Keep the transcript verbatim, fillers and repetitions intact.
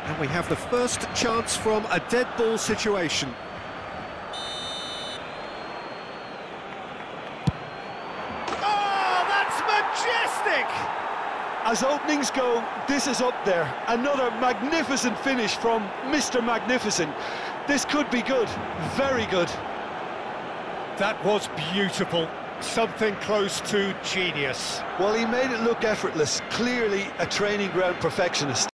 And we have the first chance from a dead ball situation. Oh, that's majestic! As openings go, this is up there. Another magnificent finish from Mister Magnificent. This could be good, very good. That was beautiful. Something close to genius. Well, he made it look effortless. Clearly a training ground perfectionist.